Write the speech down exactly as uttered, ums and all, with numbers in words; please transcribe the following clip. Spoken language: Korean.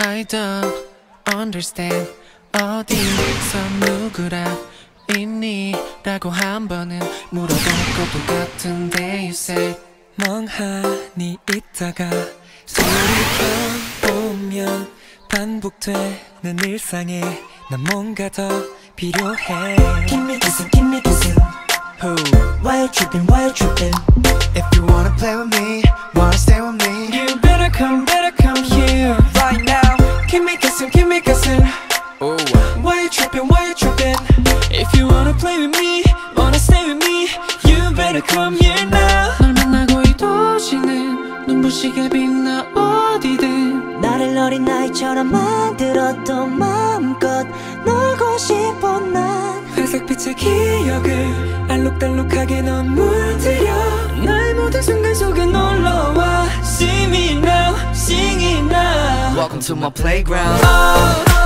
I don't understand 어디서 누구라 있니? 라고 한 번은 물어볼 것도 같은데 you say 멍하니 있다가 소리 켜보면 반복되는 일상에 난 뭔가 더 필요해. Give me kissing, give me kissing. Who? Why you tripping, why you tripping? If you wanna play with me, wanna stay with me, You better come, better come here right now. Give me kissing, give me kissing. Ooh. Why you tripping, why you tripping? If you wanna play with me, wanna stay with me, you better come here now. 널 만나고 이 도시는 눈부시게 빛나 어디든 나를 어린 나이처럼 만들었던 마음껏 놀고 싶어 난. 회색빛의 기억을 알록달록하게 넌 물들여 나의 모든 순간 속에 놀러와. See me now, sing it now. Welcome to my playground. Oh.